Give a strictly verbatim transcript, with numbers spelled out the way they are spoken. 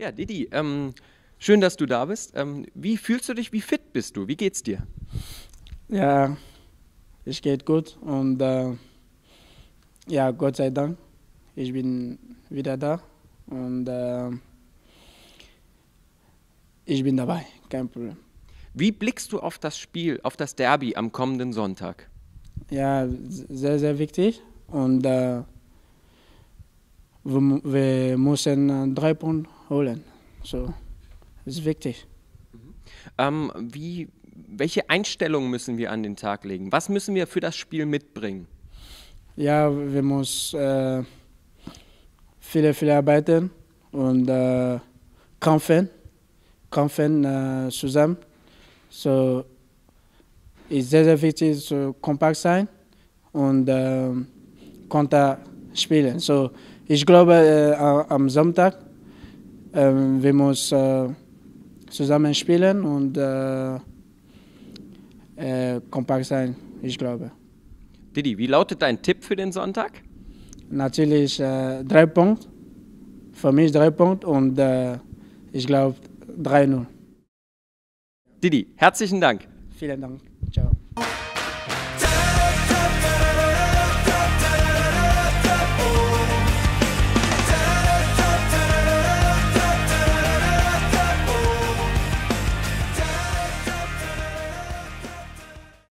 Ja, Didi, ähm, schön, dass du da bist. Ähm, wie fühlst du dich? Wie fit bist du? Wie geht's dir? Ja, es geht gut und äh, ja, Gott sei Dank, ich bin wieder da und äh, ich bin dabei, kein Problem. Wie blickst du auf das Spiel, auf das Derby am kommenden Sonntag? Ja, sehr, sehr wichtig und äh, wir, mu- wir müssen äh, drei Punkte holen. So, ist wichtig. Ähm, wie, welche Einstellungen müssen wir an den Tag legen? Was müssen wir für das Spiel mitbringen? Ja, wir müssen äh, viele, viele arbeiten und äh, kämpfen, kämpfen äh, zusammen. So, ist sehr, sehr wichtig, so kompakt sein und äh, Konter spielen. So, ich glaube, äh, am Sonntag äh, wir müssen äh, zusammen spielen und äh, äh, kompakt sein, ich glaube. Didi, wie lautet dein Tipp für den Sonntag? Natürlich äh, drei Punkte, für mich drei Punkte und äh, ich glaube drei null. Didi, herzlichen Dank. Vielen Dank.